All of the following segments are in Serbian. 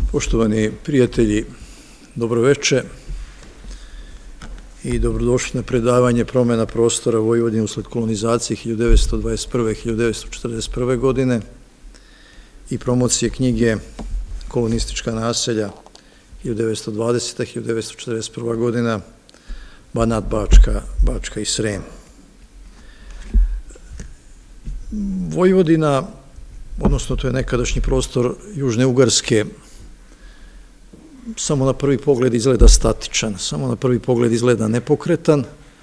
Poštovani prijatelji, dobroveče i dobrodošli na predavanje Promena prostora Vojvodine usled kolonizacije 1921-1941. godine i promocije knjige Kolonistička naselja 1920-1941. godina, Banat, Bačka i Srem. Vojvodina, odnosno to je nekadašnji prostor Južne Ugarske, samo na prvi pogled izgleda statičan, samo na prvi pogled izgleda nepokretan,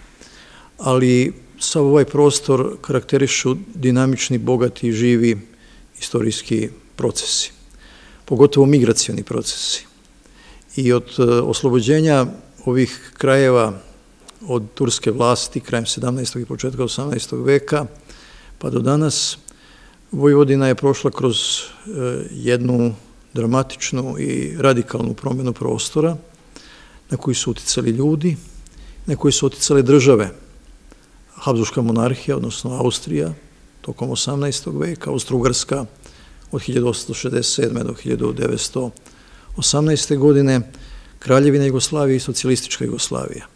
ali sav ovaj prostor karakterišu dinamični, bogati i živi istorijski procesi, pogotovo migracioni procesi. I od oslobođenja ovih krajeva od turske vlasti krajem 17. i početka 18. veka pa do danas, Vojvodina je prošla kroz jednu dramatičnu i radikalnu promjenu prostora na koji su uticali ljudi, na koji su uticale države. Habsburška monarhija, odnosno Austrija, tokom 18. veka, Austro-Ugarska od 1867. do 1918. godine, Kraljevina Jugoslavije i socijalistička Jugoslavija.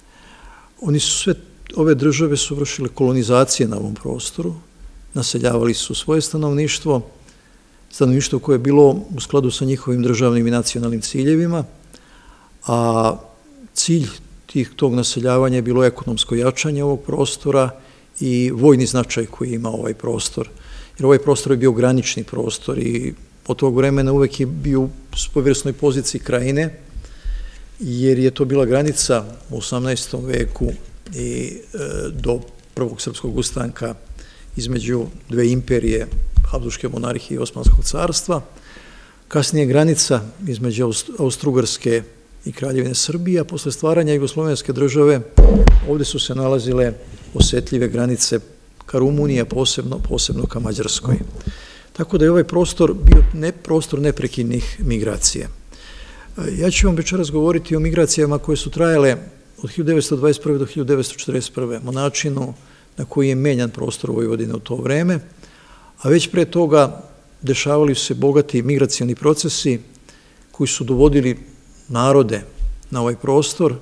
Sve ove države su vršile kolonizacije na ovom prostoru, naseljavali su svoje stanovništvo koje je bilo u skladu sa njihovim državnim i nacionalnim ciljevima, a cilj tog naseljavanja je bilo ekonomsko jačanje ovog prostora i vojni značaj koji ima ovaj prostor. Jer ovaj prostor je bio granični prostor i od tog vremena uvek je bio u svojevrsnoj poziciji krajine, jer je to bila granica u 18. veku i do prvog srpskog ustanka između dve imperije, Habsburške monarhije i Osmanskog carstva. Kasnije granica između Austro-Ugarske i Kraljevine Srbije, a posle stvaranja Jugoslovenske države ovde su se nalazile osetljive granice ka Rumuniji, a posebno ka Mađarskoj. Tako da je ovaj prostor bio prostor neprekidnih migracija. Ja ću vam večeras govoriti o migracijama koje su trajale od 1921. do 1941. o načinu na koji je menjan prostor Vojvodine u to vreme, a već pre toga dešavali su se bogati migracioni procesi koji su dovodili narode na ovaj prostor,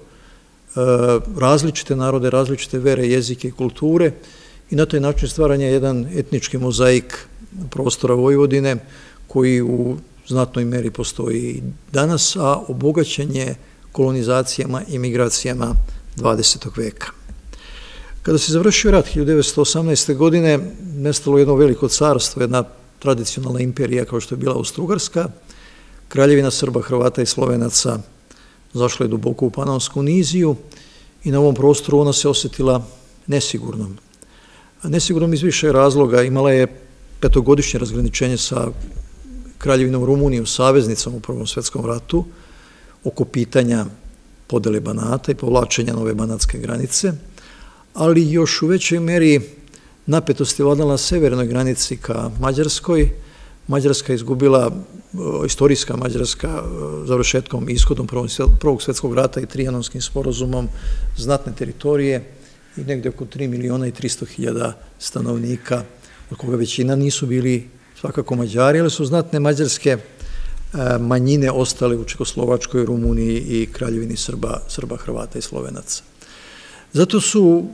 različite narode, različite vere, jezike i kulture, i na taj način stvaranja jedan etnički mozaik prostora Vojvodine koji u znatnoj meri postoji i danas, a obogaćen je kolonizacijama i migracijama 20. veka. Kada se završio rat 1918. godine, nestalo jedno veliko carstvo, jedna tradicionalna imperija kao što je bila Austro-Ugarska. Kraljevina Srba, Hrvata i Slovenaca zašla je duboko u Panonsku niziju i na ovom prostoru ona se osetila nesigurnom. Nesigurnom iz više razloga. Imala je petogodišnje razgraničenje sa Kraljevinom Rumunijom, saveznicom u Prvom svetskom ratu, oko pitanja podele Banata i povlačenja nove banatske granice, ali još u većoj meri napetost je vladala na severnoj granici ka Mađarskoj. Mađarska je izgubila, istorijska Mađarska, završetkom i ishodom Prvog svetskog rata i Trijanonskim sporazumom znatne teritorije i negde oko 3.300.000 stanovnika, od koga većina nisu bili svakako Mađari, ali su znatne mađarske manjine ostale u Čekoslovačkoj, Rumuniji i Kraljevini Srba, Hrvata i Slovenaca. Zato su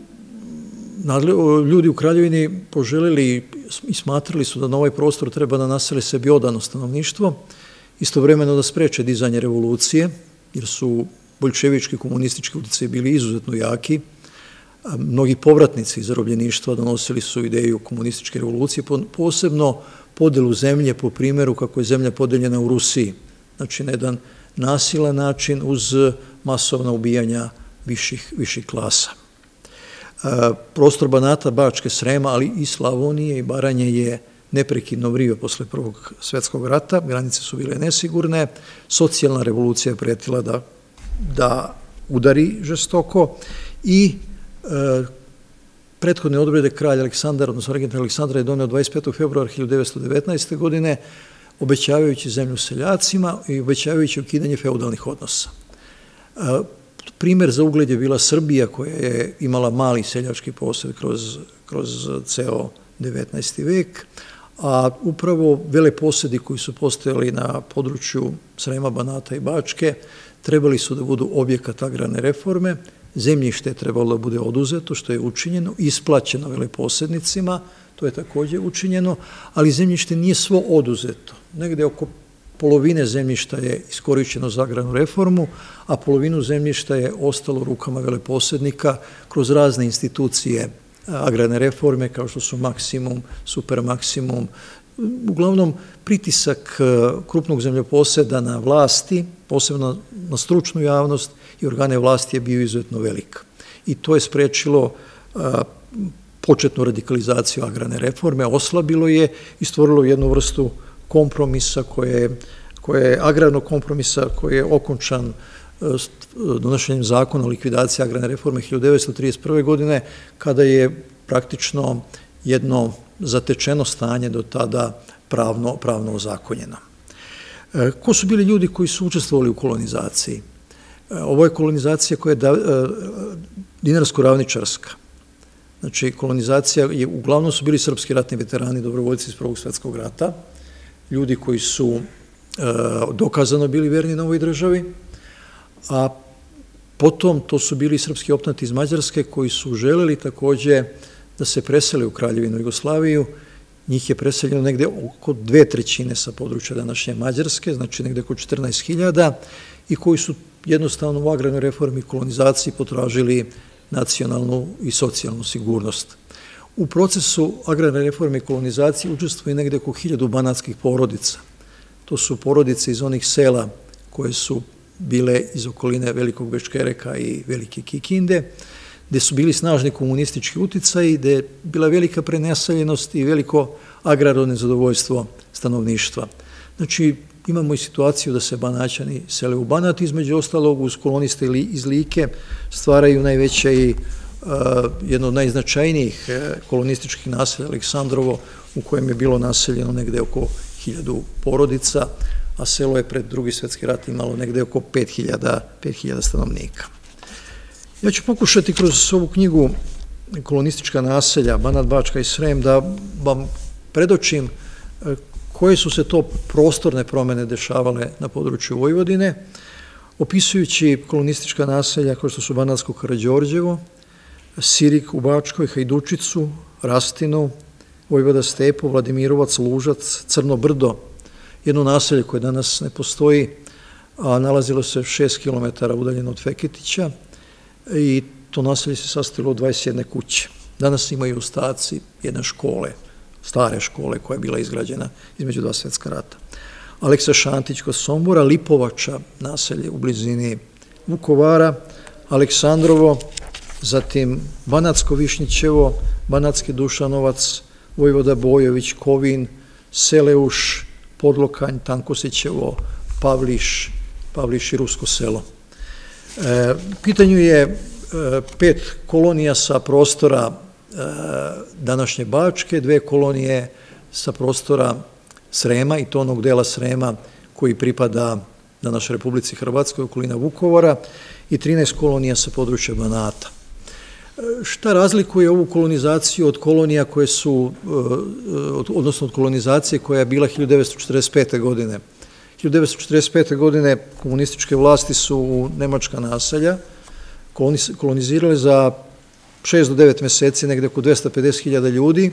ljudi u Kraljevini poželjeli i smatrali su da na ovaj prostor treba da nasele sebi odano stanovništvo, istovremeno da spreče dizanje revolucije, jer su boljševički komunistički uticaji bili izuzetno jaki. Mnogi povratnici iz zarobljeništva donosili su ideju komunističke revolucije, posebno podelu zemlje po primjeru kako je zemlja podeljena u Rusiji, znači na jedan nasilan način uz masovna ubijanja viših klasa. Prostor Banata, Bačke, Srema, ali i Slavonije i Baranje je neprekidno vrio posle Prvog svetskog rata, granice su bile nesigurne, socijalna revolucija je pretila da udari žestoko i prethodne odredbe kralj Aleksandar, odnosno regent Aleksandra je doneo 25. februara 1919. godine, obećavajući zemlju seljacima i obećavajući ukidanje feudalnih odnosa. Primer za ugled je bila Srbija, koja je imala mali seljački posed kroz ceo 19. vek, a upravo veleposedi koji su postojali na području Srema, Banata i Bačke trebali su da budu objekat agrarne reforme, zemljište je trebalo da bude oduzeto, što je učinjeno, isplaćeno veleposednicima, to je takođe učinjeno, ali zemljište nije svo oduzeto. Negde oko polovine zemljišta je iskorišćeno za agrarnu reformu, a polovinu zemljišta je ostalo u rukama veleposednika kroz razne institucije agrarne reforme, kao što su Maksimum, Supermaksimum. Uglavnom, pritisak krupnog zemljoposeda na vlasti, posebno na stručnu javnost i organe vlasti je bio izuzetno velik. I to je sprečilo početnu radikalizaciju agrarne reforme, oslabilo je i stvorilo jednu vrstu kompromisa agrarnog kompromisa koji je okončan donošenjem zakona o likvidaciji agrarne reforme 1931. godine, kada je praktično jedno zatečeno stanje do tada pravno ozakonjeno. Ko su bili ljudi koji su učestvovali u kolonizaciji? Ovo je kolonizacija koja je dinarsko-ravničarska. Znači, kolonizacija je, uglavnom su bili srpski ratni veterani, dobrovoljci iz Prvog svetskog rata, ljudi koji su dokazano bili verni na ovoj državi, a potom to su bili srpski optanti iz Mađarske koji su želeli takođe da se presele u Kraljevinu Jugoslaviju. Njih je preseljeno negde oko 2/3 sa područja današnje Mađarske, znači negde oko 14.000, i koji su jednostavno u agrarnoj reformi i kolonizaciji potražili nacionalnu i socijalnu sigurnost. U procesu agrarne reforme i kolonizacije učestvuje negde oko 1000 banatskih porodica. To su porodice iz onih sela koje su bile iz okoline Velikog Bečkereka i Velike Kikinde, gde su bili snažni komunistički uticaji, gde je bila velika prenaseljenost i veliko agrarno nezadovoljstvo stanovništva. Znači, imamo i situaciju da se Banaćani sele u Banat, između ostalog uz koloniste iz Like stvaraju najveće i jedno od najznačajnijih kolonističkih naselja, Aleksandrovo, u kojem je bilo naseljeno negde oko 1000 porodica, a selo je pred Drugi svetski rat imalo negde oko 5000 stanovnika. Ja ću pokušati kroz ovu knjigu Kolonistička naselja, Banat, Bačka i Srem, da vam predočim koje su se to prostorne promene dešavale na području Vojvodine, opisujući kolonistička naselja kao što su Banatsko Karađorđevo, Sirik u Bačkoj, Hajdučicu, Rastinu, Vojvoda Stepo, Vladimirovac, Lužac, Crno Brdo, jedno naselje koje danas ne postoji, a nalazilo se 6 km udaljeno od Feketića, i to naselje se sastojilo od 21 kuće. Danas imaju ostaci jedne škole, stare škole koja je bila izgrađena između dva svetska rata. Aleksa Šantić kod Sombora, Lipovača, naselje u blizini Vukovara, Aleksandrovo, zatim Banatsko Višnjićevo, Banatski Dušanovac, Vojvoda Bojović, Kovin, Seleuš, Podlokanj, Tankosićevo, Pavliš i Rusko selo. U pitanju je 5 kolonija sa prostora današnje Bačke, 2 kolonije sa prostora Srema, i to onog dela Srema koji pripada današnjoj Republici Hrvatskoj, okolina Vukovara, i 13 kolonija sa područja Banata. Šta razlikuje ovu kolonizaciju od kolonija koje su, odnosno od kolonizacije koja je bila 1945. godine? 1945. godine komunističke vlasti su u nemačka naselja kolonizirale za 6 do 9 meseci negde oko 250.000 ljudi,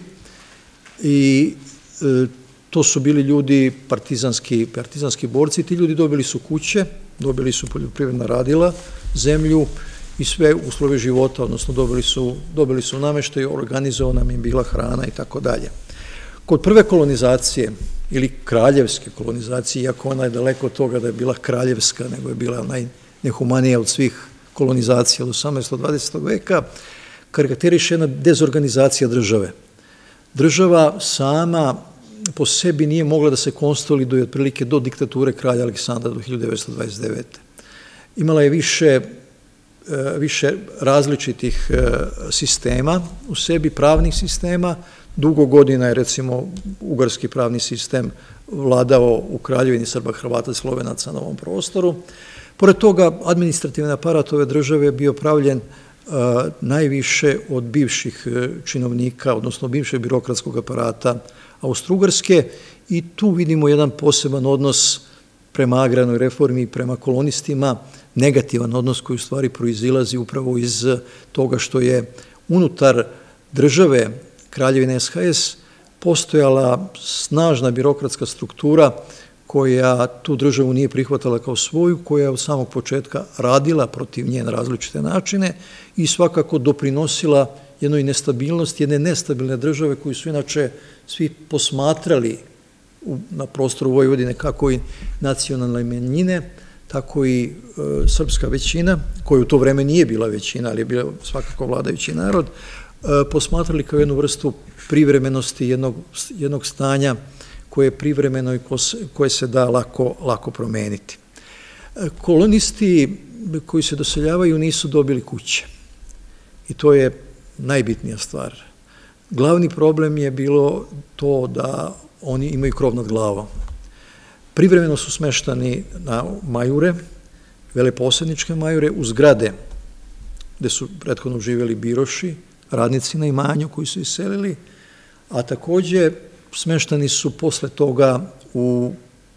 i to su bili ljudi partizanski borci. Ti ljudi dobili su kuće, dobili su poljoprivredna radila, zemlju i sve uslove života, odnosno dobili su nameštaj, organizovana im bila hrana i tako dalje. Kod prve kolonizacije ili kraljevske kolonizacije, iako ona je daleko od toga da je bila kraljevska, nego je bila najnehumanija od svih kolonizacija od 18. do 20. veka, karakteriše jedna dezorganizacija države. Država sama po sebi nije mogla da se konsoliduje otprilike do diktature kralja Aleksandra do 1929. Imala je više različitih sistema u sebi, pravnih sistema. Dugo godina je, recimo, ugarski pravni sistem vladao u Kraljevini Srba, Hrvata i Slovenaca na ovom prostoru. Pored toga, administrativni aparat ove države je bio pravljen najviše od bivših činovnika, odnosno bivšeg birokratskog aparata Austro-Ugarske i tu vidimo jedan poseban odnos prema agrarnoj reformi i prema kolonistima, negativan odnos koji u stvari proizilazi upravo iz toga što je unutar države Kraljevine SHS postojala snažna birokratska struktura koja tu državu nije prihvatala kao svoju, koja je od samog početka radila protiv nje na različite načine i svakako doprinosila jednoj nestabilnosti, jedne nestabilne države koju su inače svi posmatrali na prostoru Vojvodine kako i nacionalne manjine, tako i srpska većina, koja u to vreme nije bila većina, ali je bila svakako vladajući narod, posmatrali kao jednu vrstu privremenosti jednog stanja koje je privremeno i koje se da lako promeniti. Kolonisti koji se doseljavaju nisu dobili kuće i to je najbitnija stvar. Glavni problem je bilo to da oni imaju krov nad glavom. Privremeno su smeštani na majure, veleposedničke majure, u zgrade gde su prethodno živjeli biroši, radnici na imanju koji su iselili, a takođe smeštani su posle toga u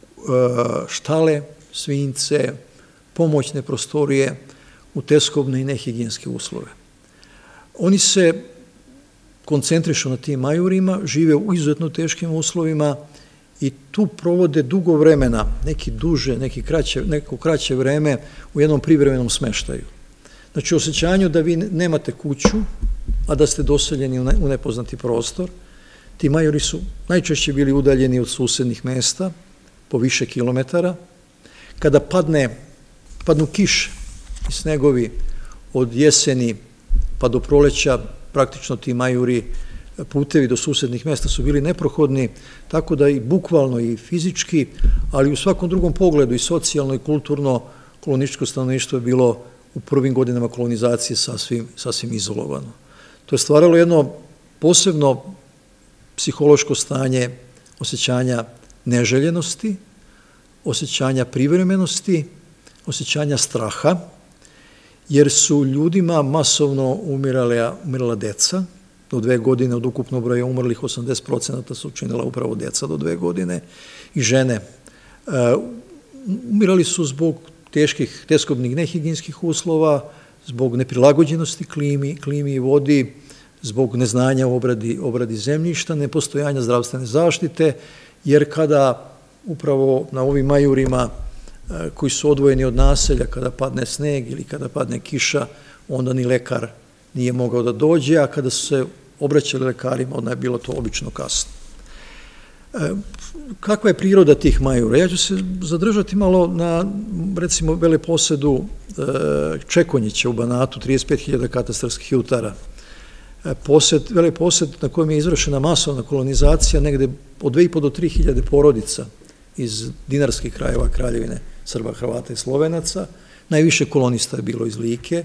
štale, svinjce, pomoćne prostorije, u teskobne i nehigijenske uslove. Oni se koncentrišu na tim majurima, žive u izuzetno teškim uslovima i tu provode dugo vremena, neki duže, neko kraće vreme u jednom privremenom smeštaju. Znači, osjećanju da vi nemate kuću, a da ste doseljeni u nepoznati prostor. Ti majori su najčešće bili udaljeni od susednih mesta, po više kilometara. Kada padnu kiše i snegovi od jeseni pa do proleća, praktično ti majuri, putevi do susednih mesta su bili neprohodni, tako da i bukvalno i fizički, ali u svakom drugom pogledu i socijalno i kulturno kolonističko stanovništvo je bilo u prvim godinama kolonizacije sasvim izolovano. To je stvaralo jedno posebno psihološko stanje osjećanja neželjenosti, osjećanja privremenosti, osjećanja straha, jer su ljudima masovno umirala deca. Do 2 godine od ukupnog broja umrlih 80% su učinila upravo deca do 2 godine i žene. Umirali su zbog teskobnih nehigijenskih uslova, zbog neprilagođenosti klimi i vodi, zbog neznanja u obradi zemljišta, nepostojanja zdravstvene zaštite, jer kada upravo na ovim majurima koji su odvojeni od naselja, kada padne sneg ili kada padne kiša, onda ni lekar nije mogao da dođe, a kada su se obraćali lekarima, onda je bilo to obično kasno. Kakva je priroda tih majura? Ja ću se zadržati malo na, recimo, veleposedu Čekonjića u Banatu, 35.000 katastarskih jutara. Veleposed na kojem je izvršena masovna kolonizacija, negde od 2.500 do 3.000 porodica iz dinarskih krajeva Kraljevine Srba, Hrvata i Slovenaca. Najviše kolonista je bilo iz Like,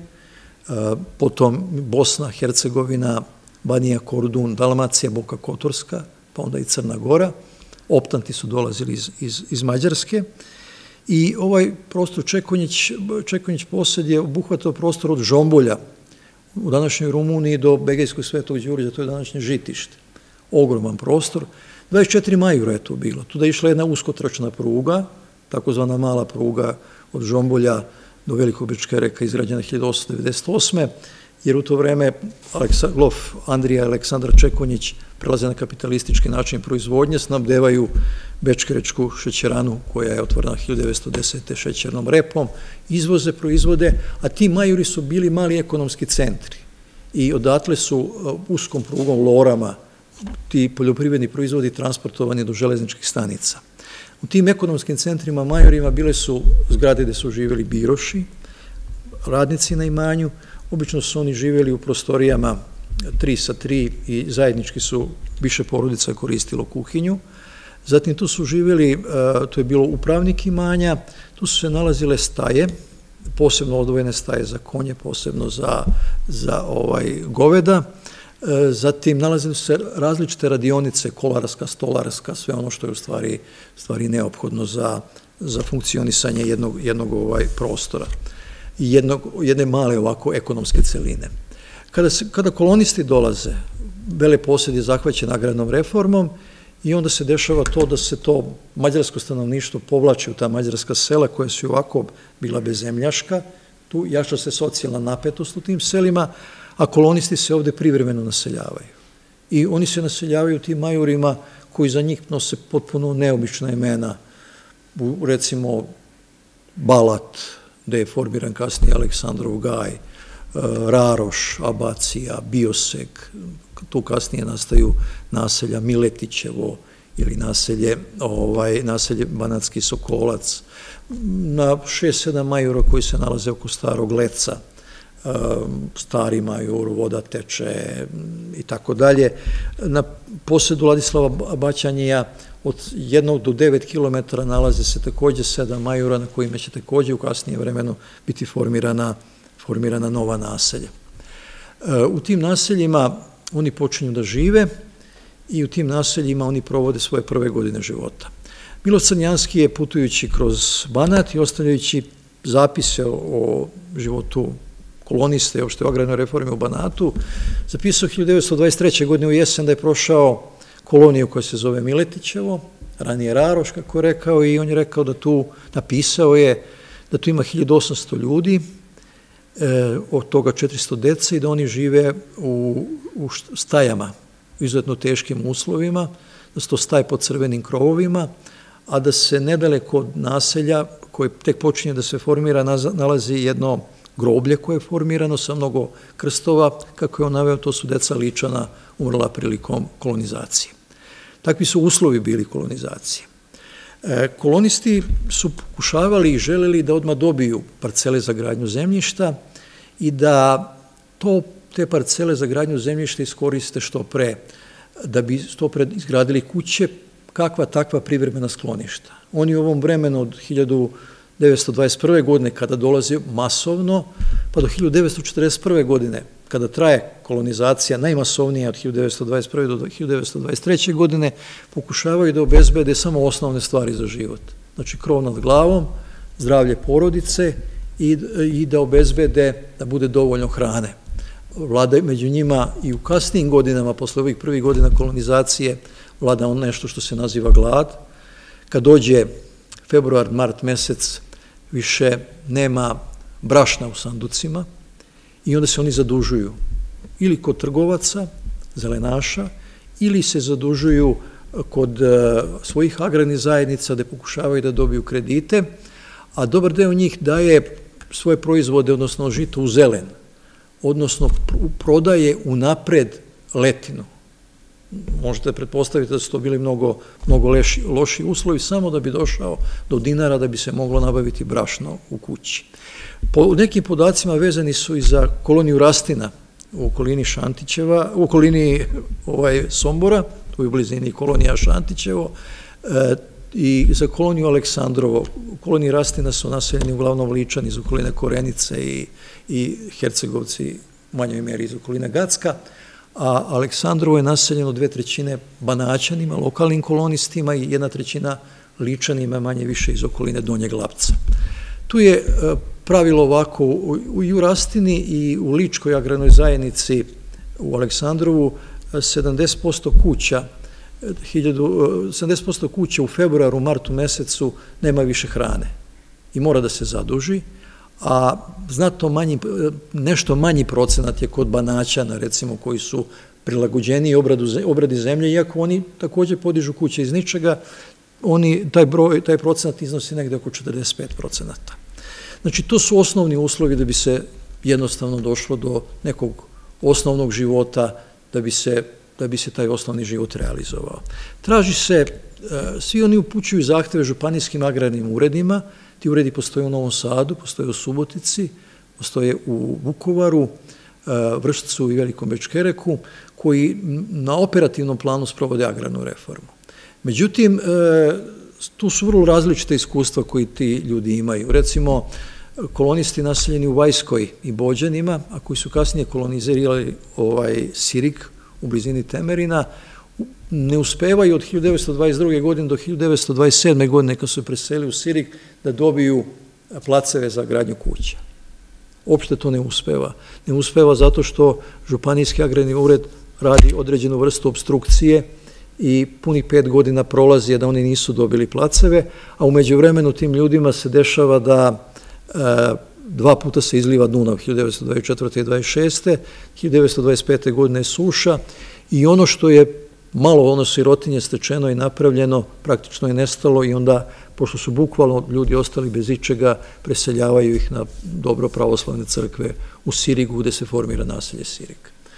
potom Bosna, Hercegovina, Banija, Kordun, Dalmacija, Boka Kotorska, pa onda i Crna Gora. Optanti su dolazili iz Mađarske i ovaj prostor Čekonjić posed je obuhvatao prostor od Žombolja u današnjoj Rumuniji do Begejskog Svetog Đurđa, to je današnje Žitište. Ogroman prostor. 24 majura je tu bilo. Tu da je išla jedna uskotračna pruga, takozvana mala pruga od Žombolja do Velikog Bečkereka, izgrađena 1898. jer u to vreme grof Andrija Aleksandar Čekonjić prelaze na kapitalistički način proizvodnje, snabdevaju Bečkerečku šećeranu koja je otvorena 1910. šećernom repom, izvoze, proizvode, a ti majuri su bili mali ekonomski centri i odatle su uskom prugom, lorama, ti poljoprivredni proizvodi transportovani do železničkih stanica. U tim ekonomskim centrima majorima bile su zgrade gde su živjeli biroši, radnici na imanju, obično su oni živjeli u prostorijama 3x3 i zajednički su više porodica koristilo kuhinju. Zatim tu su živjeli, to je bilo upravnik imanja, tu su se nalazile staje, posebno odvojene staje za konje, posebno za goveda. Zatim nalazile su se različite radionice, kolarska, stolarska, sve ono što je u stvari neophodno za funkcionisanje jednog prostora i jedne male ovako ekonomske celine. Kada kolonisti dolaze, veleposed je zahvaćen agrarnom reformom i onda se dešava to da se to mađarsko stanovništvo povlači u ta mađarska sela koja su ovako bila bezemljaška, tu jača se socijalna napetost u tim selima, a kolonisti se ovde privremeno naseljavaju. I oni se naseljavaju tim majorima koji za njih nose potpuno neobična imena, recimo Balat, gde je formiran kasnije Aleksandrov Gaj, Raroš, Abacija, Bioseg, tu kasnije nastaju naselja Miletićevo ili naselje Banatski Sokolac, na 6-7 majora koji se nalaze oko Starog Leca, Stari major, Voda teče i tako dalje. Na posedu Ladislava Baćanija od 1 do 9 km nalaze se takođe 7 majora na kojima će takođe u kasnije vremenu biti formirana nova naselja. U tim naseljima oni počinju da žive i u tim naseljima oni provode svoje prve godine života. Miloš Crnjanski je putujući kroz Banat i ostavljajući zapise o životu koloniste i opšte o agrarnoj reformi u Banatu, zapisao 1923. godine u jesen da je prošao koloniju koja se zove Miletićevo, ranije Raroš, kako je rekao, i on je rekao da tu, napisao je da tu ima 1800 ljudi, od toga 400 dece i da oni žive u stajama, u izuzetno teškim uslovima, da su to staje pod crvenim krovovima, a da se nedaleko od naselja koje tek počinje da se formira nalazi jedno groblje koje je formirano sa mnogo krstova, kako je on naveo, to su deca Ličana umrla prilikom kolonizacije. Takvi su uslovi bili kolonizacije. Kolonisti su pokušavali i želeli da odmah dobiju parcele za gradnju zemljišta i da te parcele za gradnju zemljišta iskoriste što pre, da bi što pre izgradili kuće, kakva takva privremena skloništa. Oni u ovom vremenu od 1921. godine, kada dolaze masovno, pa do 1941. godine, kada traje kolonizacija, najmasovnija od 1921. do 1923. godine, pokušavaju da obezbede samo osnovne stvari za život. Znači, krov nad glavom, zdravlje porodice i da obezbede da bude dovoljno hrane. Vlada među njima i u kasnijim godinama, posle ovih prvih godina kolonizacije, vlada nešto što se naziva glad. Kad dođe februar, mart mesec, više nema brašna u sanducima i onda se oni zadužuju ili kod trgovaca, zelenaša, ili se zadužuju kod svojih agrarnih zajednica gde pokušavaju da dobiju kredite, a dobar deo njih daje svoje proizvode, odnosno žito u zelen, odnosno prodaje unapred letinu. Možete pretpostaviti da su to bili mnogo loši uslovi, samo da bi došao do dinara da bi se moglo nabaviti brašno u kući. Po nekim podacima vezani su i za koloniju rastina u okolini Šantićeva, u okolini Sombora, tu je u blizini kolonija Šantićevo, i za koloniju Aleksandrovo. U koloniji rastina su naseljeni uglavnom Ličani iz okoline Korenice i Hercegovci u manjoj meri iz okoline Gacka, a Aleksandrovo je naseljeno 2/3 Banaćanima, lokalnim kolonistima i 1/3 Ličanima, manje više iz okoline Donjeg Lapca. Tu je pravilo ovako, i u Rastini i u Ličkoj agrarnoj zajednici u Aleksandrovu 70% kuća u februaru, martu mesecu nema više hrane i mora da se zaduži, a nešto manji procenat je kod Banaćana, recimo, koji su prilagođeni obradi zemlje, iako oni takođe podižu kuće iz ničega, taj procenat iznosi negde oko 45%. Znači, to su osnovni uslovi da bi se jednostavno došlo do nekog osnovnog života, da bi se taj osnovni život realizovao. Traži se, svi oni upućuju zahteve županijskim agrarnim uredima, ti uredi postoje u Novom Sadu, postoje u Subotici, postoje u Vukovaru, Vršcu i Velikom Bečkereku, koji na operativnom planu sprovode agrarnu reformu. Međutim, tu su vrlo različite iskustva koji ti ljudi imaju. Recimo, kolonisti naseljeni u Vajskoj i Bođanima, a koji su kasnije kolonizirali Sirig u blizini Temerina, ne uspevaju od 1922. godine do 1927. godine, kad su preseli u Sirig, da dobiju placeve za gradnju kuća. Uopšte to ne uspeva. Ne uspeva zato što županijski agrarni ured radi određenu vrstu obstrukcije i punih 5 godina prolazi, a da oni nisu dobili placeve, a u međuvremenu tim ljudima se dešava da 2 puta se izliva Dunav, 1924. i 1926. 1925. godine je suša i ono što je malo ono sirotinje stečeno i napravljeno, praktično je nestalo i onda, pošto su bukvalno ljudi ostali bez ičega, preseljavaju ih na dobro pravoslavne crkve u Sirigu, gde se formira naselje Sirig.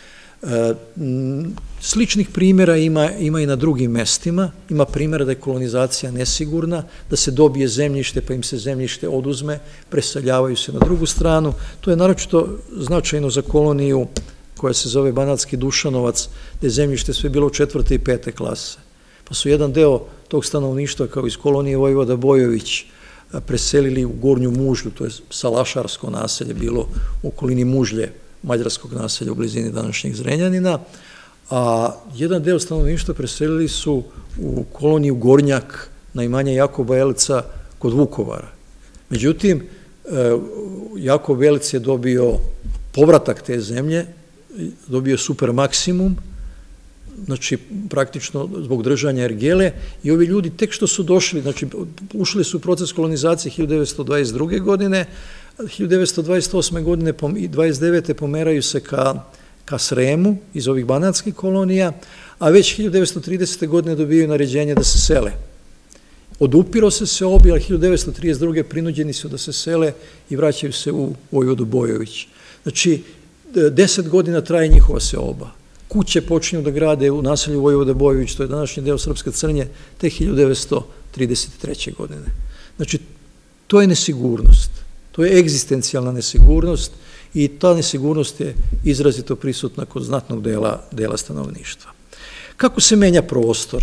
Sličnih primjera ima i na drugim mestima. Ima primjera da je kolonizacija nesigurna, da se dobije zemljište pa im se zemljište oduzme, preseljavaju se na drugu stranu. To je naročito značajno za koloniju koja se zove Banatski Dušanovac, gde je zemljište sve bilo 4. i 5. klase. Pa su jedan deo tog stanovništva, kao iz kolonije Vojvoda Bojović, preselili u Gornju Mužlju, to je salašarsko naselje, bilo u okolini Mužlje, mađarskog naselja u blizini današnjeg Zrenjanina, a jedan deo stanovništva preselili su u koloniju Gornjak na imanje Jakoba Elca kod Vukovara. Međutim, Jakob Elc je dobio povratak te zemlje, dobio super maksimum, znači praktično zbog držanja ergele, i ovi ljudi tek što su došli, znači ušli su u proces kolonizacije 1922. godine, 1928. godine i 1929. pomeraju se ka Sremu iz ovih banatskih kolonija, a već 1930. godine dobijaju naređenje da se sele. Odupiro se seobi, ali 1932. prinuđeni su da se sele i vraćaju se u Vojvodu Bojović. Znači, 10 godina traje njihova seoba. Kuće počinju da grade u naselju Vojvoda Bojović, to je današnji deo Srpske Crnje, te 1933. godine. Znači, to je nesigurnost. To je egzistencijalna nesigurnost i ta nesigurnost je izrazito prisutna kod znatnog dela stanovništva. Kako se menja prostor?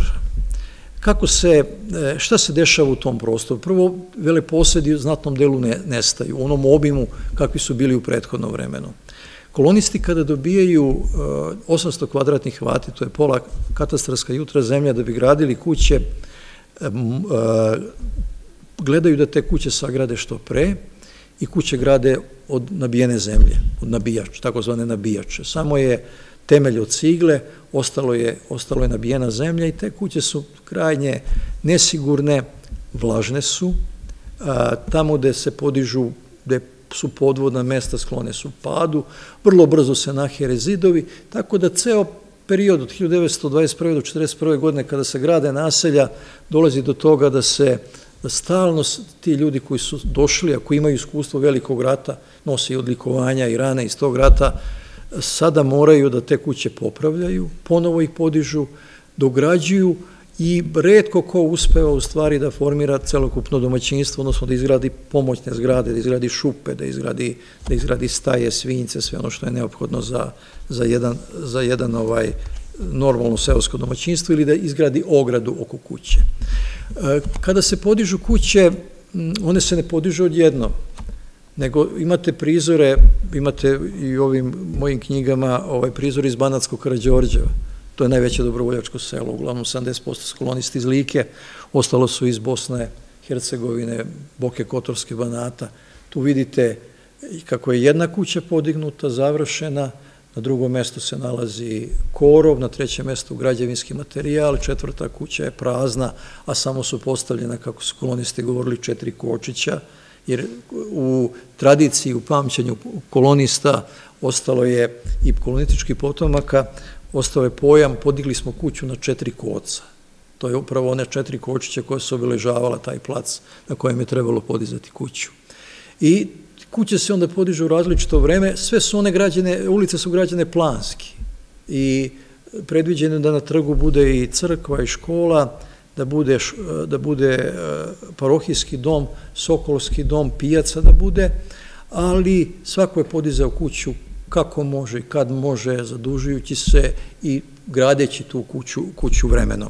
Šta se dešava u tom prostoru? Prvo, veleposedi u znatnom delu nestaju, u onom obimu kakvi su bili u prethodnom vremenu. Kolonisti kada dobijaju 800 kvadratnih vati, to je pola katastarska jutra zemlja, da bi gradili kuće, gledaju da te kuće sagrade što pre i kuće grade od nabijene zemlje, od nabijača, takozvane nabijače. Samo je temelj od cigle, ostalo je nabijena zemlja i te kuće su krajnje nesigurne, vlažne su, tamo gde se podižu, gde su podvodna mesta, sklone su padu, vrlo brzo se nahere zidovi, tako da ceo period od 1921. do 1941. godine kada se grade naselja dolazi do toga da stalno ti ljudi koji su došli, ako imaju iskustvo velikog rata, nose i odlikovanja i rane iz tog rata, sada moraju da te kuće popravljaju, ponovo ih podižu, dograđuju i retko ko uspeva u stvari da formira celokupno domaćinstvo, odnosno da izgradi pomoćne zgrade, da izgradi šupe, da izgradi staje, svinjce, sve ono što je neophodno za jedan normalno seosko domaćinstvo ili da izgradi ogradu oko kuće. Kada se podižu kuće, one se ne podižu odjednom, nego imate prizore, imate i u ovim mojim knjigama prizor iz Banatskog Karađorđeva. To je najveće dobrovoljačko selo, uglavnom 70% su kolonisti iz Like, ostalo su iz Bosne, Hercegovine, Boke Kotorske, Banata. Tu vidite kako je jedna kuća podignuta, završena, na drugom mestu se nalazi korov, na trećem mestu građevinski materijal, 4. kuća je prazna, a samo su postavljena, kako su kolonisti govorili, 4 kočića, jer u tradiciji, u pamćenju kolonista ostalo je i kolonističkih potomaka, ostao je pojam, podigli smo kuću na 4 koca. To je upravo one 4 kočića koje su obiležavala taj plac na kojem je trebalo podizati kuću. I kuće se onda podižu u različito vreme, sve su one građene, ulice su građene planski i predviđeno da na trgu bude i crkva i škola, da bude parohijski dom, sokolski dom, pijaca da bude, ali svako je podizao kuću kako može i kad može, zadužujući se i gradeći tu kuću vremenom.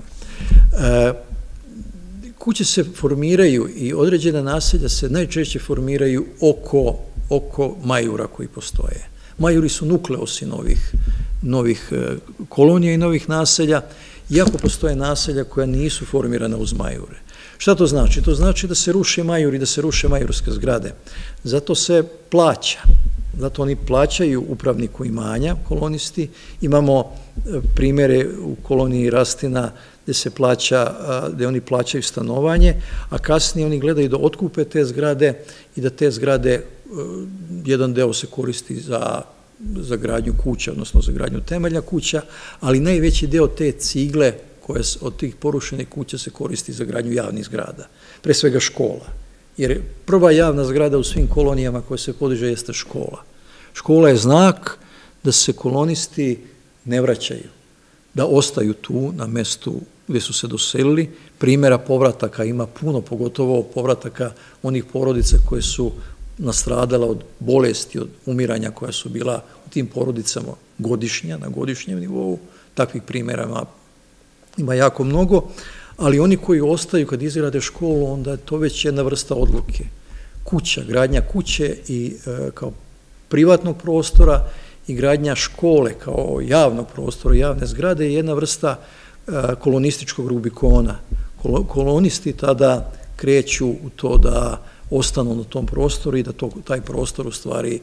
Kuće se formiraju i određena naselja se najčešće formiraju oko majura koji postoje. Majuri su nukleosi novih kolonija i novih naselja, iako postoje naselja koja nisu formirana uz majure. Šta to znači? To znači da se ruše majuri, da se ruše majurske zgrade. Zato se plaća. Zato oni plaćaju upravniku imanja, kolonisti. Imamo primjere u koloniji Rastina gde oni plaćaju stanovanje, a kasnije oni gledaju da otkupe te zgrade i da te zgrade, jedan deo se koristi za gradnju kuća, odnosno za gradnju temelja kuća, ali najveći deo te cigle od tih porušenih kuća se koristi za gradnju javnih zgrada, pre svega škola. Jer prva javna zgrada u svim kolonijama koja se podiže jeste škola. Škola je znak da se kolonisti ne vraćaju, da ostaju tu na mestu gde su se doselili. Primjera povrataka ima puno, pogotovo povrataka onih porodica koje su nastradala od bolesti, od umiranja koja su bila u tim porodicama godišnja, na godišnjem nivou. Takvih primjera ima jako mnogo, ali oni koji ostaju kad izgrade školu, onda je to već jedna vrsta odluke. Kuća, gradnja kuće i kao privatnog prostora i gradnja škole kao javnog prostora, javne zgrade je jedna vrsta kolonističkog Rubikona. Kolonisti tada kreću u to da ostanu na tom prostoru i da taj prostor u stvari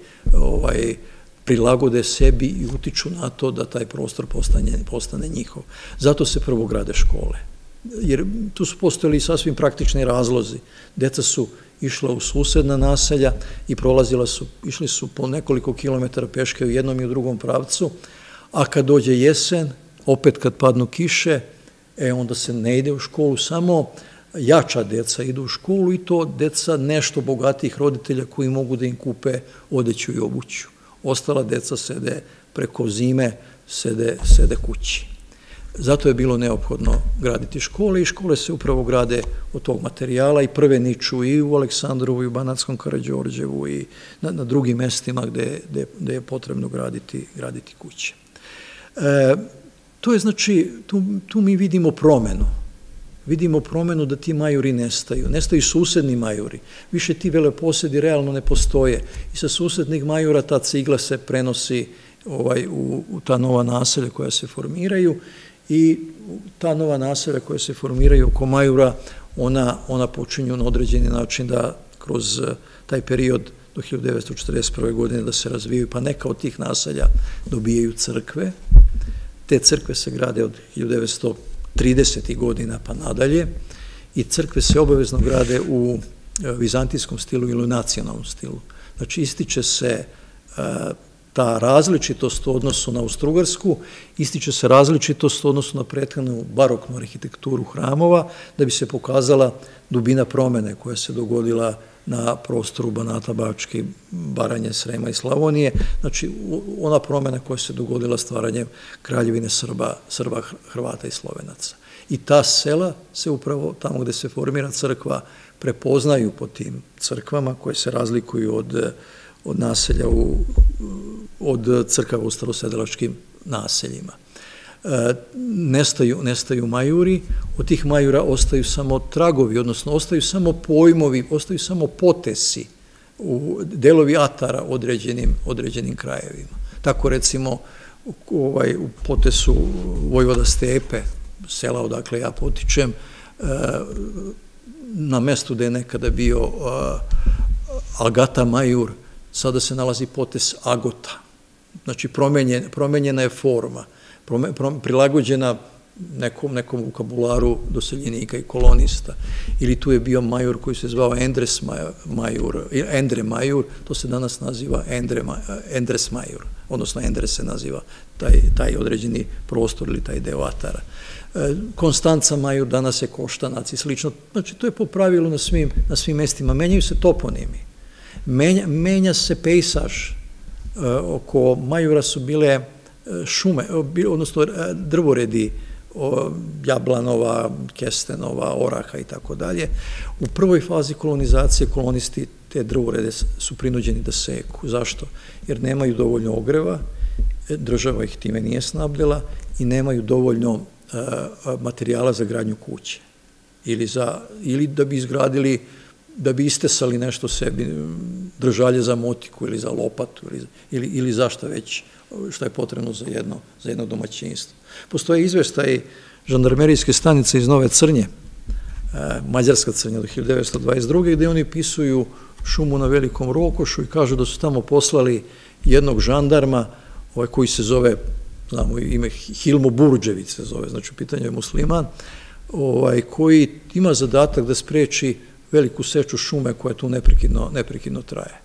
prilagode sebi i utiču na to da taj prostor postane njihov. Zato se prvo grade škole. Jer tu su postojali sasvim praktični razlozi. Deca su išla u susedna naselja i išli su po nekoliko kilometara peške u jednom i u drugom pravcu, a kad dođe jesen, opet kad padnu kiše, onda se ne ide u školu, samo jača deca idu u školu i to deca nešto bogatijih roditelja koji mogu da im kupe odeću i obuću. Ostala deca sede preko zime, sede kući. Zato je bilo neophodno graditi škole i škole se upravo grade od tog materijala i prve niču i u Aleksandrovu i u Banatskom Karađorđevu i na drugim mestima gde je potrebno graditi kuće. To je znači, tu mi vidimo promenu. Vidimo promenu da ti majuri nestaju susedni majuri. Više ti veleposedi realno ne postoje i sa susednih majura ta cigla se prenosi u ta nova naselja koja se formiraju i ta nova naselja koja se formiraju oko majura, ona počinju na određeni način da kroz taj period do 1941. godine da se razvijaju, pa neka od tih naselja dobijaju crkve. Te crkve se grade od 1930. godina pa nadalje i crkve se obavezno grade u vizantijskom stilu ili u nacionalnom stilu. Znači, ističe se ta različitost u odnosu na Austrougarsku, ističe se različitost u odnosu na prethodnu baroknu arhitekturu hramova, da bi se pokazala dubina promene koja se dogodila na prostoru Banata, Bačke, Baranje, Srema i Slavonije. Znači, ona promena koja se dogodila stvaranjem Kraljevine Srba, Hrvata i Slovenaca. I ta sela se upravo tamo gde se formira crkva prepoznaju po tim crkvama koje se razlikuju od naselja, od crkava u starosedelačkim naseljima. Nestaju majuri, od tih majura ostaju samo tragovi, odnosno ostaju samo pojmovi, ostaju samo potesi, delovi atara određenim krajevima. Tako recimo u potesu Vojvoda Stepe, sela odakle ja potičem, na mestu gde je nekada bio Agata majur, sada se nalazi potes Agota. Znači, promenjena je forma, prilagođena nekom vokabularu doseljenika i kolonista. Ili tu je bio major koji se zvao Endre major, to se danas naziva Endres major, odnosno Endres se naziva taj određeni prostor ili taj deo atara. Konstanca major, danas je Koštanac i slično. Znači, to je po pravilu na svim mestima. Menjaju se toponimi. Menja se pejsaž. Oko majura su bile šume, odnosno drvoredi, jablanova, kestenova, oraha i tako dalje. U prvoj fazi kolonizacije kolonisti te drvorede su prinuđeni da seku. Zašto? Jer nemaju dovoljno ogreva, država ih time nije snabdjela i nemaju dovoljno materijala za gradnju kuće. Ili da bi izgradili, da bi istesali nešto sebi, držalje za motiku ili za lopatu ili za šta već, što je potrebno za jedno domaćinstvo. Postoje izveštaji žandarmerijske stanice iz Nove Crnje, Mađarska Crnja do 1922. gde oni pisuju šumu na Velikom Rokošu i kažu da su tamo poslali jednog žandarma koji se zove znamo ime Hilmo Burdžević se zove, znači u pitanju je musliman, koji ima zadatak da spreči veliku seču šume koja tu neprekidno traje.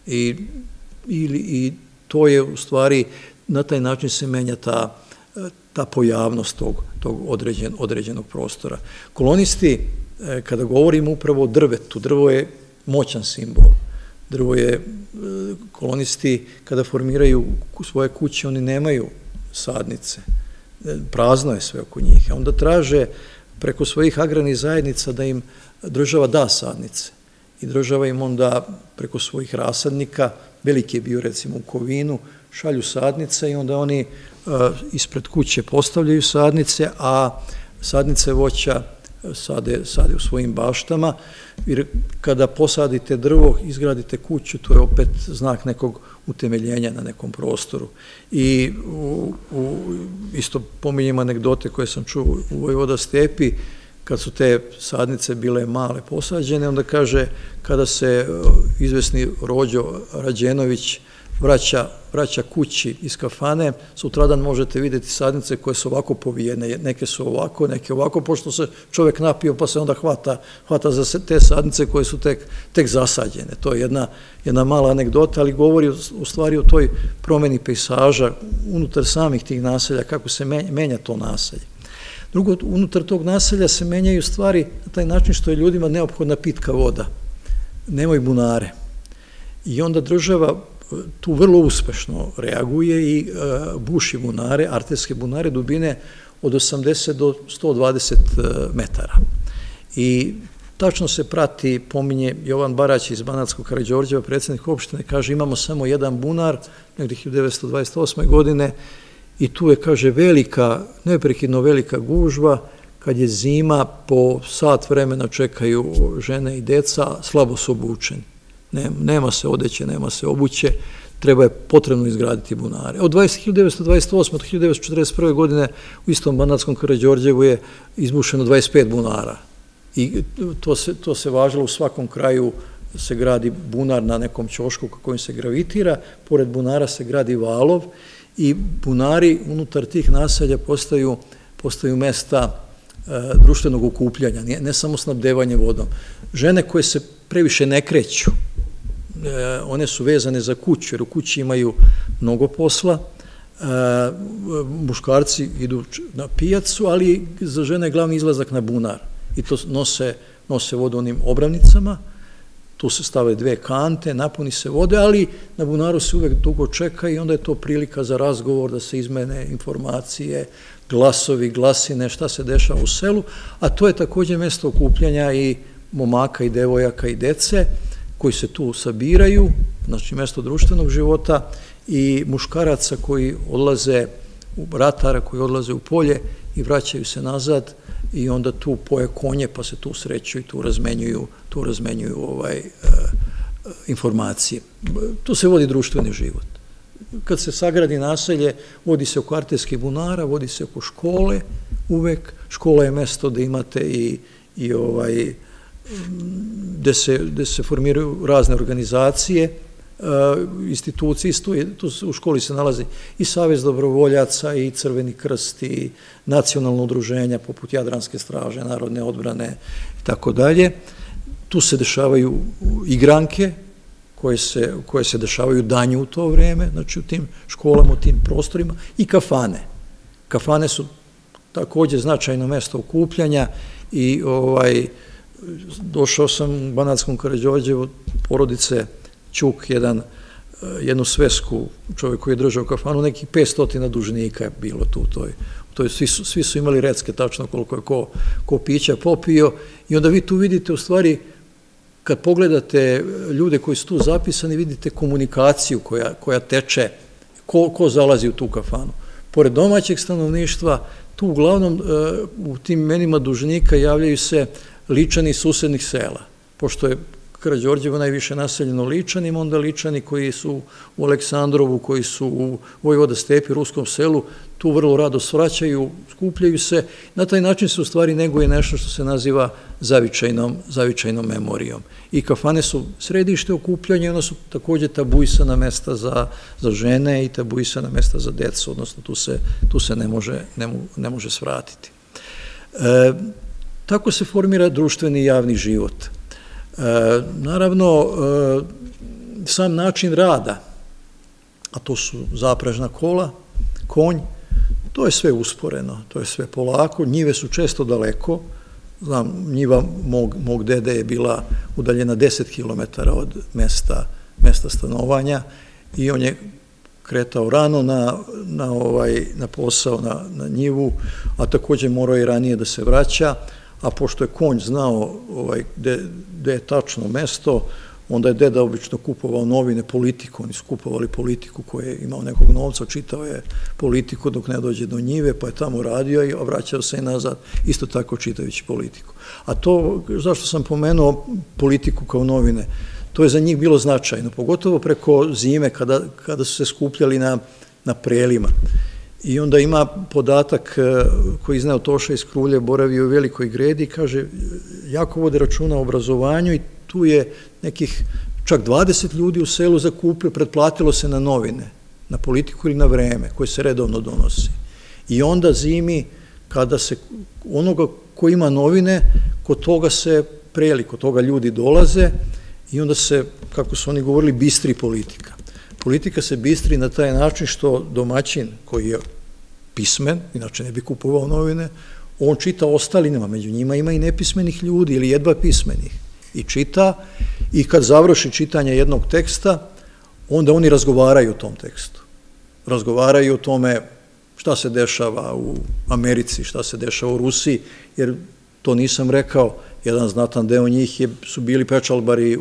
I to je u stvari, na taj način se menja ta pojavnost tog određenog prostora. Kolonisti, kada govorimo upravo o drvetu, drvo je moćan simbol. Drvo je, kolonisti kada formiraju svoje kuće, oni nemaju sadnice. Prazno je sve oko njih. A onda traže preko svojih agrarnih zajednica da im država da sadnice. I država im onda preko svojih rasadnika, veliki je bio recimo u Kovinu, šalju sadnice i onda oni ispred kuće postavljaju sadnice, a sadnice voća sade u svojim baštama, jer kada posadite drvo, izgradite kuću, to je opet znak nekog utemeljenja na nekom prostoru. I isto pominjem anegdote koje sam čuo u Vojvoda Stepi, kad su te sadnice bile male posađene, onda kaže, kada se izvesni Rođo Rađenović vraća kući iz kafane, sutradan možete vidjeti sadnice koje su ovako povijene, neke su ovako, neke ovako, pošto se čovjek napio pa se onda hvata za te sadnice koje su tek zasađene. To je jedna mala anegdota, ali govori u stvari o toj promjeni pejsaža unutar samih tih naselja, kako se menja to naselje. Drugo, unutar tog naselja se menjaju stvari na taj način što je ljudima neophodna pitka voda. Nemaju bunare. I onda država tu vrlo uspešno reaguje i buši bunare, arterske bunare dubine od 80 do 120 metara. I tačno se prati, pominje Jovan Barać iz Banatskog Karađorđeva, predsjednik opštine, kaže imamo samo jedan bunar, negdje 1928. godine, i tu je, kaže, neprekidno velika gužva, kad je zima, po sat vremena čekaju žene i deca, slabo su obučeni. Nema se odeće, nema se obuće, potrebno izgraditi bunare. Od 1928. do 1941. godine u istom Banatskom Karađorđevu je izbušeno 25 bunara. I to se važilo, u svakom kraju se gradi bunar na nekom ćošku kojim se gravitira, pored bunara se gradi valov i bunari unutar tih naselja postaju mesta društvenog okupljanja, ne samo snabdevanje vodom. Žene koje se previše ne kreću, one su vezane za kuću, jer u kući imaju mnogo posla, muškarci idu na pijacu, ali za žene je glavni izlazak na bunar i to nose vodu onim obravnicama, tu se stave 2 kante, napuni se vode, ali na bunaru se uvek dugo čeka i onda je to prilika za razgovor, da se izmene informacije, glasovi, glasine, šta se dešava u selu, a to je također mesto okupljanja i momaka i devojaka i dece koji se tu sabiraju, znači mesto društvenog života, i muškaraca koji odlaze, ratara koji odlaze u polje i vraćaju se nazad i onda tu poje konje pa se tu sreću i tu razmenjuju informacije. Tu se vodi društveni život. Kad se sagradi naselje, vodi se oko arterskih bunara, vodi se oko škole uvek. Škola je mesto da imate gde se formiraju razne organizacije, institucije. Tu u školi se nalazi i Savez dobrovoljaca, i Crveni krst, i nacionalno udruženja poput Jadranske straže, Narodne odbrane i tako dalje. Tu se dešavaju igranke koje se dešavaju danju u to vreme, znači u tim školama, u tim prostorima, i kafane. Kafane su također značajno mesto okupljanja i došao sam u Banatskom Karađorđevu, porodice Ćuk, jednu svesku, čovjek koji je držao kafanu, nekih 500 dužnika je bilo tu u toj, svi su imali recke tačno koliko je ko pića popio, i onda vi tu vidite u stvari, kad pogledate ljude koji su tu zapisani, vidite komunikaciju koja teče, ko zalazi u tu kafanu. Pored domaćeg stanovništva, tu uglavnom u tim imenima dužnika javljaju se Ličani iz susednih sela, pošto je Karađorđevo najviše naseljeno Ličanima, onda Ličani koji su u Aleksandrovu, koji su u Vojvoda Stepi, Ruskom selu, tu vrlo rado svraćaju, skupljaju se. Na taj način se u stvari neguje nešto što se naziva zavičajnom memorijom. I kafane su središte okupljanja, onda su takođe tabuisana mesta za žene i tabuisana mesta za decu, odnosno tu se ne može svratiti. Tako se formira društveni i javni život. Naravno, sam način rada, a to su zaprežna kola, konj, to je sve usporeno, to je sve polako, njive su često daleko, znam, njiva mog dede je bila udaljena 10 km od mesta stanovanja i on je kretao rano na posao, na njivu, a takođe morao je ranije da se vraća, a pošto je konj znao gde je tačno mesto, onda je deda obično kupovao novine, Politiku, oni su kupovali Politiku koji je imao nekog novca, čitao je Politiku dok ne dođe do njive, pa je tamo radio, a vraćao se i nazad, isto tako čitajući Politiku. A to, zašto sam pomenuo Politiku kao novine, to je za njih bilo značajno, pogotovo preko zime kada su se skupljali na prelima. I onda ima podatak koji je izneo Toša iz Krulje, boravio u Velikoj Gredi, kaže, jako vode računa o obrazovanju i tu je nekih čak 20 ljudi u selu zakupio, pretplatilo se na novine, na Politiku ili na Vreme, koje se redovno donosi. I onda zimi, kada se onoga ko ima novine, kod toga se preli, kod toga ljudi dolaze i onda se, kako su oni govorili, bistri politika. Politika se bistri na taj način što domaćin koji je pismen, inače ne bi kupovao novine, on čita ostalinama, među njima ima i nepismenih ljudi ili jedva pismenih. I čita i kad završi čitanje jednog teksta, onda oni razgovaraju o tom tekstu. Razgovaraju o tome šta se dešava u Americi, šta se dešava u Rusiji, jer to nisam rekao, jedan znatan deo njih su bili pečalbari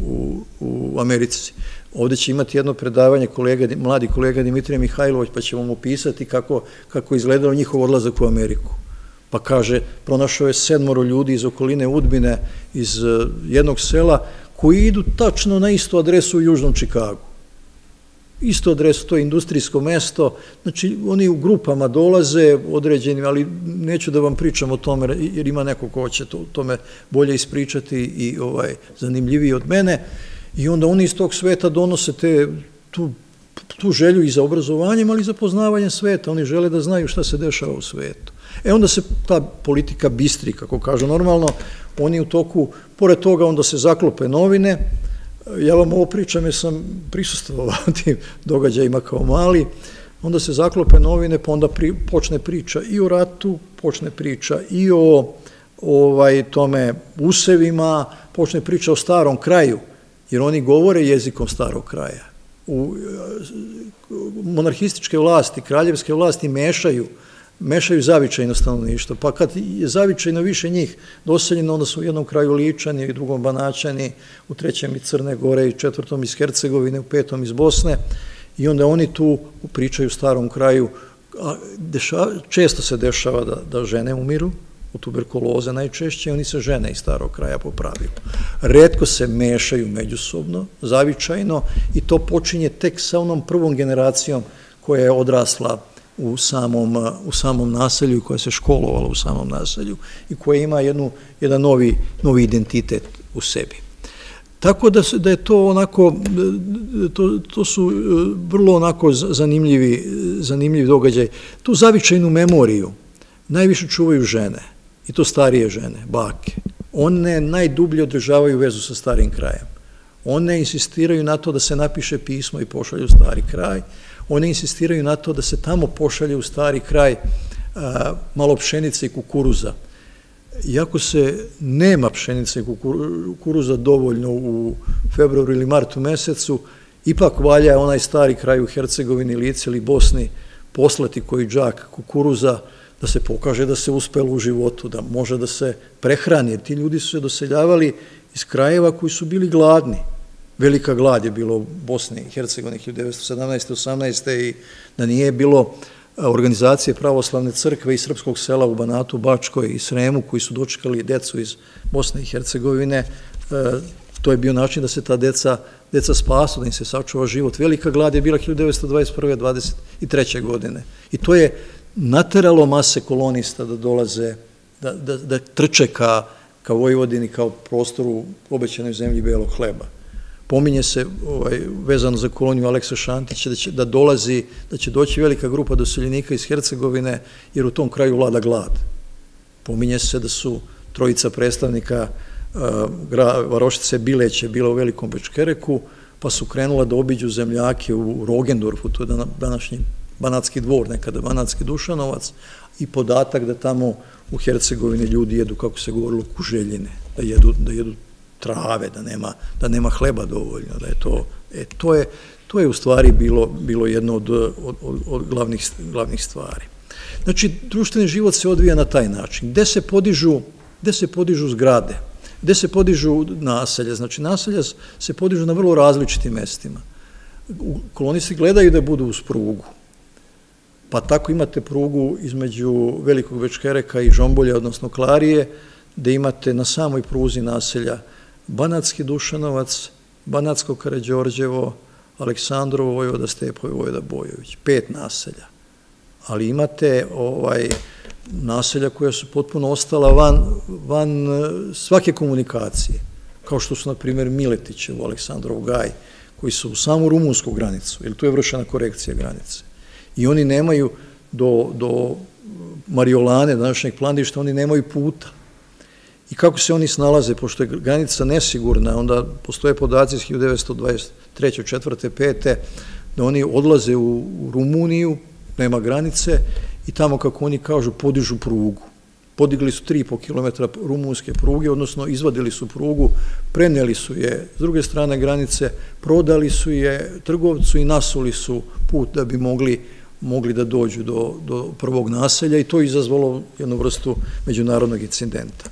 u Americi. Ovde će imati jedno predavanje mladi kolega Dimitrije Mihajlović, pa ćemo mu pisati kako izgledao njihov odlazak u Ameriku. Pa kaže, pronašao je 7 ljudi iz okoline Udbine, iz jednog sela, koji idu tačno na istu adresu u Južnom Čikagu. Istu adresu, to je industrijsko mesto, znači oni u grupama dolaze određenim, ali neću da vam pričam o tome, jer ima neko ko će o tome bolje ispričati i zanimljiviji od mene, i onda oni iz tog sveta donose tu želju i za obrazovanjem, ali i za poznavanjem sveta, oni žele da znaju šta se dešava u svetu. Onda se ta politika bistri, kako kažu normalno, oni u toku, pored toga onda se zaklope novine, ja vam ovo pričam jer sam prisustvovao tim događajima kao mali, onda se zaklope novine, pa onda počne priča i o ratu, počne priča i o tome usevima, počne priča o starom kraju, jer oni govore jezikom starog kraja. Monarhističke vlasti, kraljevske vlasti mešaju zavičajno stanovništvo, pa kad je zavičajno više njih doseljeno, onda su u jednom kraju Ličani, u drugom Banaćani, u trećem iz Crne Gore i četvrtom iz Hercegovine, u petom iz Bosne, i onda oni tu pričaju u starom kraju. Često se dešava da žene umiru, u tuberkuloze najčešće, oni se žene iz starog kraja po pravilu. Retko se mešaju međusobno, zavičajno, i to počinje tek sa onom prvom generacijom koja je odrasla u samom naselju i koja se školovala u samom naselju i koja ima jedan novi identitet u sebi. Tako da je to onako, to su vrlo onako zanimljivi događaj. Tu zavičajnu memoriju najviše čuvaju žene, i to starije žene, bake. One najdublje održavaju vezu sa starim krajem. One insistiraju na to da se napiše pismo i pošalju u stari kraj. One insistiraju na to da se tamo pošalje u stari kraj malo pšenice i kukuruza. Iako se nema pšenice i kukuruza dovoljno u februaru ili martu mesecu, ipak valja onaj stari kraj u Hercegovini, Lici ili Bosni poslati koji džak kukuruza, da se pokaže da se uspelo u životu, da može da se prehrani, jer ti ljudi su se doseljavali iz krajeva koji su bili gladni. Velika glad je bilo u Bosni i Hercegovini 1917. 18. i da nije bilo organizacije pravoslavne crkve i srpskog sela u Banatu, Bačkoj i Sremu koji su dočekali decu iz Bosne i Hercegovine, To je bio način da se ta deca spasu, da im se sačuva život. Velika glad je bila 1921. 23. godine. I to je nateralo mase kolonista da dolaze, da trče ka Vojvodini kao prostoru obećanoj zemlji belog hleba. Pominje se, vezano za koloniju Aleksa Šantića, da će doći velika grupa doseljenika iz Hercegovine, jer u tom kraju vlada glad. Pominje se da su trojica predstavnika varošice Bileće bila u Velikom Bečkereku, pa su krenula da obiđu zemljake u Rogendorfu, to je današnji Banatski dvor, nekada Banatski Dušanovac, i podatak da tamo u Hercegovini ljudi jedu, kako se govorilo, kuželjine, da jedu trave, da nema hleba dovoljno, da je to je u stvari bilo jedno od glavnih stvari. Znači, društveni život se odvija na taj način. Gde se podižu zgrade, gde se podižu naselja, znači naselja se podižu na vrlo različitim mestima. Kolonisti gledaju da budu uz prugu, pa tako imate prugu između Velikog Bečkereka i Žombolja, odnosno Klarije, gde imate na samoj pruzi naselja Banatski Dušanovac, Banatsko Karađorđevo, Aleksandrovo, Vojvoda Stepovi, Vojvoda Bojović, 5 naselja. Ali imate naselja koja su potpuno ostala van svake komunikacije, kao što su, na primjer, Miletićevo, Aleksandrov Gaj, koji su u samu rumunsku granicu, jer tu je vršena korekcija granice. I oni nemaju do Mariolane, današnjeg Plandišta, oni nemaju puta. I kako se oni snalaze, pošto je granica nesigurna, onda postoje podaci iz 1923. 4. 5. da oni odlaze u Rumuniju, nema granice, i tamo, kako oni kažu, podižu prugu. Podigli su 3,5 km rumunske pruge, odnosno izvadili su prugu, preneli su je s druge strane granice, prodali su je trgovcu i nasuli su put da bi mogli da dođu do prvog naselja, i to je izazvalo jednu vrstu međunarodnog incidenta.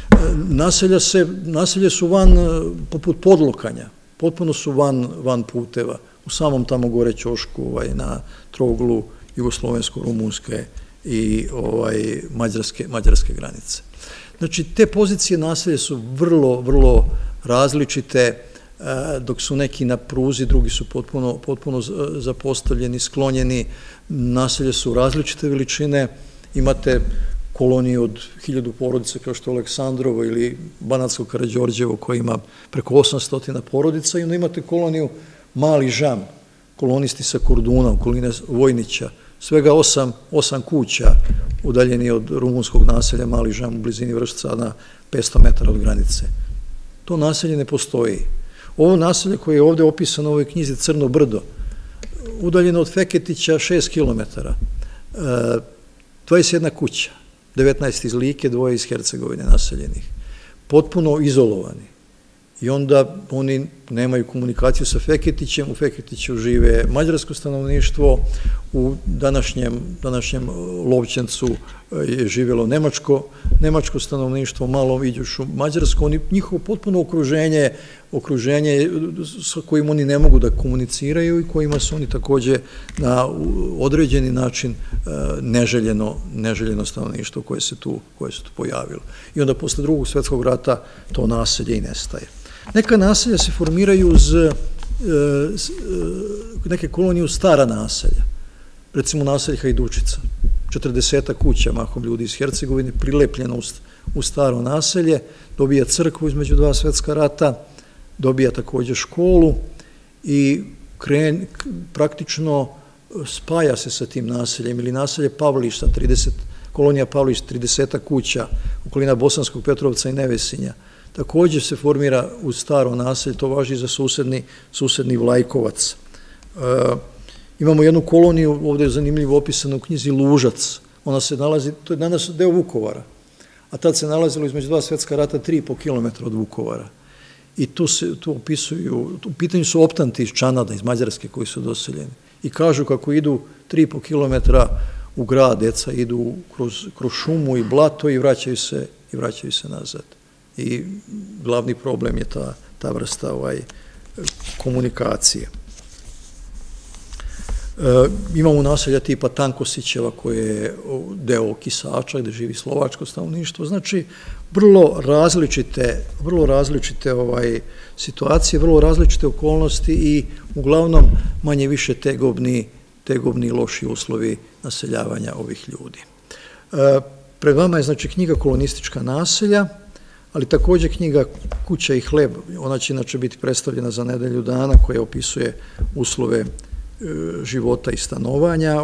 Naselje su poput podlokanja, potpuno su van puteva, u samom tamo gore ćošku na trouglu jugoslovensko-rumunske i mađarske granice. Znači, te pozicije naselja su vrlo, vrlo različite, dok su neki na pruzi, drugi su potpuno zapostavljeni, sklonjeni. Naselje su različite veličine, imate koloniju od 1000 porodica kao što je Aleksandrovo ili Banatsko Karađorđevo koji ima preko 800 porodica, i onda imate koloniju Mali Žam, kolonisti sa Korduna, okoline Vojnića, svega 8 kuća udaljeni od rumunskog naselja Mali Žam u blizini Vršca na 500 metara od granice. To naselje ne postoji. Ovo naselje koje je ovde opisano u ovoj knjizi Crno brdo, udaljeno od Feketića 6 km, 21 kuća, 19 iz Like, 2 iz Hercegovine naseljenih, potpuno izolovani. I onda oni nemaju komunikaciju sa Feketićem, u Feketiću žive mađarsko stanovništvo, u današnjem Lovćencu je živjelo nemačko stanovništvo, Malom Iđušu mađarsko, njihovo potpuno okruženje sa kojim oni ne mogu da komuniciraju i kojima su oni takođe na određeni način neželjeno stanovništvo koje se tu pojavilo. I onda posle Drugog svjetskog rata to naselje i nestaje. Neka naselja se formiraju uz neke kolonije uz stara naselja. Recimo naselje Hajdučica, 40 kuća, mahom ljudi iz Hercegovine, prilepljeno u staro naselje, dobija crkvu između 2 svjetska rata, dobija takođe školu i praktično spaja se sa tim naseljem, ili naselje Pavlišta, kolonija Pavlišta, 30 kuća, okolina Bosanskog Petrovca i Nevesinja. Takođe se formira uz staro naselje, to važi za susedni Vlajkovac. Imamo jednu koloniju, ovde je zanimljivo opisano u knjizi Lužac, ona se nalazi, to je danas deo Vukovara, a tad se nalazilo između 2 svjetska rata 3,5 km od Vukovara. I tu opisuju, u pitanju su optanti iz Čanada, iz Mađarske koji su doseljeni. I kažu kako idu 3,5 km u grad, deca idu kroz šumu i blato i vraćaju se nazad. I glavni problem je ta vrsta komunikacije. Imamo naselja tipa Tankosićeva koje je deo Kisača gde živi slovačko stanovništvo. Znači, vrlo različite situacije, vrlo različite okolnosti i uglavnom manje više tegobni loši uslovi naseljavanja ovih ljudi. Pred vama je znači knjiga Kolonistička naselja, ali takođe knjiga Kuća i hleb. Ona će inače biti predstavljena za nedelju dana, koja opisuje uslove života i stanovanja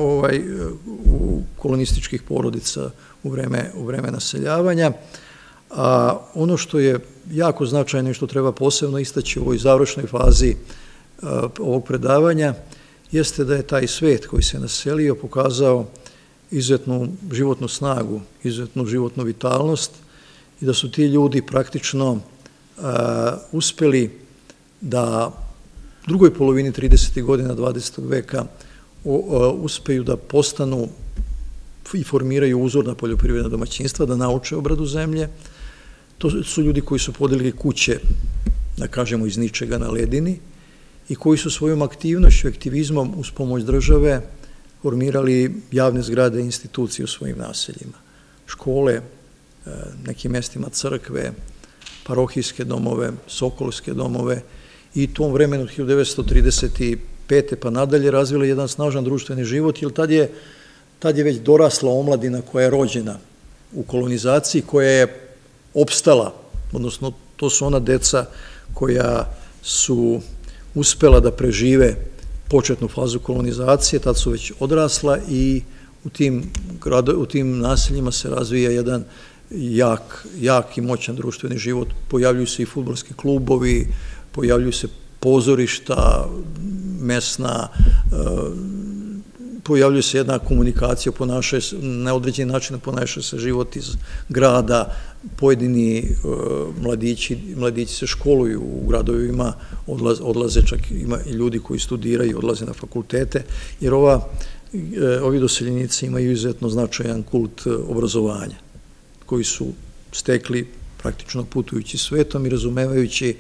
u kolonističkih porodica u vreme naseljavanja. A ono što je jako značajno i što treba posebno istaći u ovoj završnoj fazi ovog predavanja jeste da je taj svet koji se naselio pokazao izuzetnu životnu snagu, izuzetnu životnu vitalnost i da su ti ljudi praktično uspeli da u drugoj polovini 30. godina 20. veka uspeju da postanu i formiraju uzorna poljoprivredna domaćinstva, da nauče obradu zemlje. To su ljudi koji su podelili kuće, da kažemo, iz ničega na ledini i koji su svojom aktivnošću, aktivizmom uz pomoć države formirali javne zgrade i institucije u svojim naseljima. Škole, nekim mestima crkve, parohijske domove, sokolske domove i u tom vremenu 1935. pa nadalje razvili jedan snažan društveni život, jer tad je već dorasla omladina koja je rođena u kolonizaciji, koja je opstala, odnosno to su ona deca koja su uspela da prežive početnu fazu kolonizacije, tad su već odrasla i u tim naseljima se razvija jedan jak i moćan društveni život. Pojavljuju se i fudbalski klubovi, pojavljuju se pozorišta mesna, pojavljuje se jedna komunikacija, na određeni način ponaša se život iz grada, pojedini mladići se školuju u gradovima, odlaze, čak ima i ljudi koji studiraju, odlaze na fakultete, jer ovi doseljenici imaju izuzetno značajan kult obrazovanja, koji su stekli praktično putujući svetom i razumevajući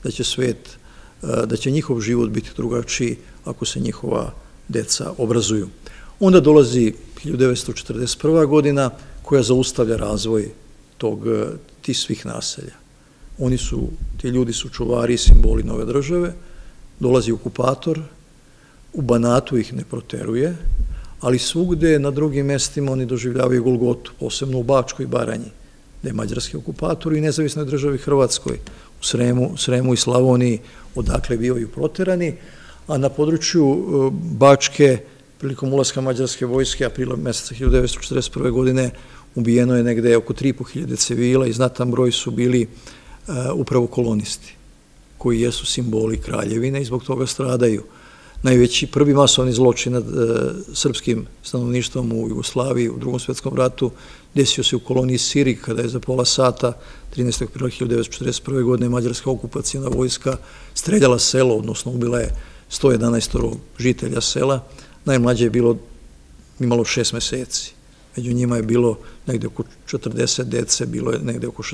da će njihov život biti drugačiji ako se njihova deca obrazuju. Onda dolazi 1941. godina koja zaustavlja razvoj tih svih naselja. Ti ljudi su čuvari i simboli nove države, dolazi okupator, u Banatu ih ne proteruje, ali svugde na drugim mestima oni doživljavaju Golgotu, posebno u Bačkoj Baranji, gde je mađarski okupator i nezavisnoj državi Hrvatskoj, u Sremu i Slavoniji, odakle bivaju proterani, a na području Bačke, prilikom ulaska mađarske vojske, aprila meseca 1941. godine, ubijeno je negde oko 3.500 civila i znatan broj su bili upravo kolonisti, koji jesu simboli kraljevine i zbog toga stradaju. Najveći prvi masovni zločin nad srpskim stanovništvom u Jugoslaviji u Drugom svetskom ratu desio se u koloniji Sirig, kada je za pola sata 13. aprila 1941. godine mađarska okupacijna vojska streljala selo, odnosno ubila je 111 žitelja sela. Najmlađe je imalo 6 meseci. Među njima je bilo negde oko 40 dece, bilo je negde oko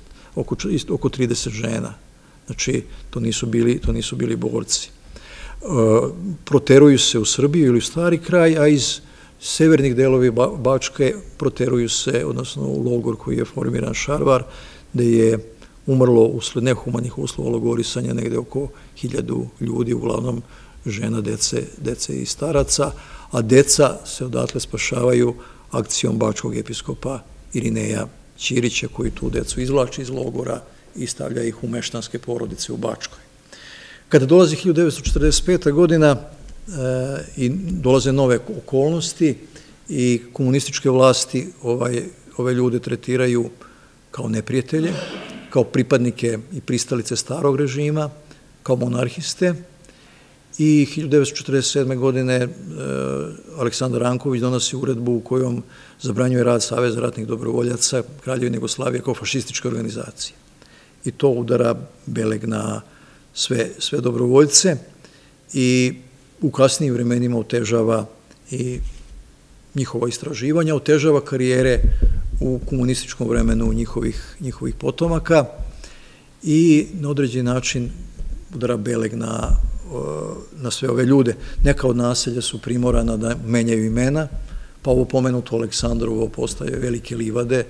30 žena. Znači, to nisu bili borci. Proteruju se u Srbiju ili u Stari kraj, a iz severnih delovi Bačke proteruju se, odnosno u logor koji je formiran Šarvar, gde je umrlo usled nehumanih uslova logorisanja negde oko 1000 ljudi, uglavnom žena, dece i staraca, a deca se odatle spašavaju akcijom bačkog episkopa Irineja Ćirića, koji tu decu izvlači iz logora i stavlja ih u meštanske porodice u Bačkoj. Kada dolazi 1945. godina i dolaze nove okolnosti i komunističke vlasti ove ljude tretiraju kao neprijatelje, kao pripadnike i pristalice starog režima, kao monarhiste, i 1947. godine Aleksandar Ranković donosi uredbu u kojom zabranjuje rad Saveza ratnih dobrovoljaca Kraljevine Jugoslavije kao fašističke organizacije. I to udara beleg na sve dobrovoljce i u kasnijim vremenima otežava i njihova istraživanja, otežava karijere u komunističkom vremenu njihovih potomaka i na određen način udara beleg na na sve ove ljude. Neka od naselja su primorana da menjaju imena, pa ovo pomenuto Aleksandrovo postaje Velike Livade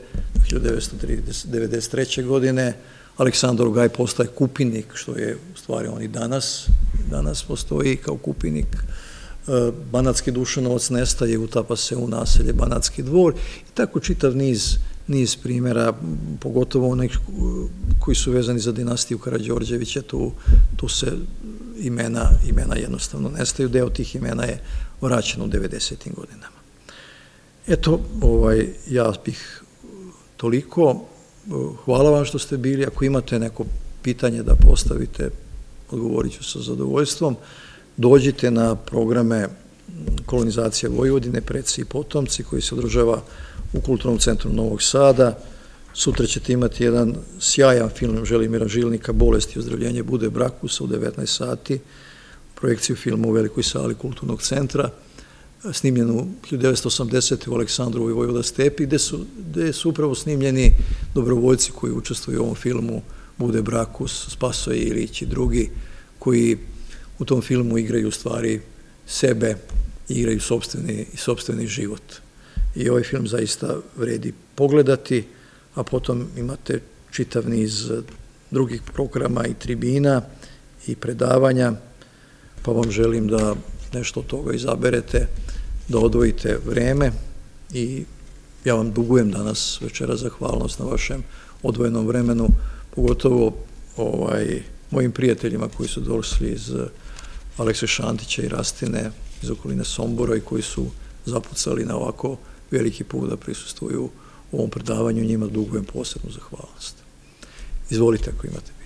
1993. godine, Aleksandrov Gaj postaje Kupinik, što je u stvari on i danas postoji kao Kupinik. Banatski Dušanovac nestaje, utapa se u naselje Banatski dvor i tako čitav niz primjera, pogotovo onih koji su vezani za dinastiju Karađorđevića, tu se imena jednostavno nestaju, deo tih imena je vraćen u 90. godinama. Eto, ja bih toliko. Hvala vam što ste bili. Ako imate neko pitanje da postavite, odgovorit ću sa zadovoljstvom. Dođite na programe Kolonizacija Vojvodine, preci i potomci, koji se održava u Kulturnom centru Novog Sada. Sutra ćete imati jedan sjajan film Želimira Žilnika, Bolest i ozdravljenje Bude Brakusa u 19 sati, projekciju filma u Velikoj sali Kulturnog centra, snimljenu 1980. u Aleksandrovoj Vojvoda Stepi, gde su upravo snimljeni dobrovoljci koji učestvuju u ovom filmu Bude Brakus, Spasoje Ilić i drugi, koji u tom filmu igraju u stvari sebe i igraju sopstveni život. I ovaj film zaista vredi pogledati, a potom imate čitav niz drugih programa i tribina i predavanja, pa vam želim da nešto od toga izaberete, da odvojite vreme i ja vam dugujem danas večera zahvalnost na vašem odvojenom vremenu, pogotovo mojim prijateljima koji su došli iz Alekse Šantića i Rastine, iz okoline Sombora i koji su zapucali na ovako veliki put da prisustvuju u ovom predavanju, njima dugujem posebnu zahvalnost. Izvolite ako imate.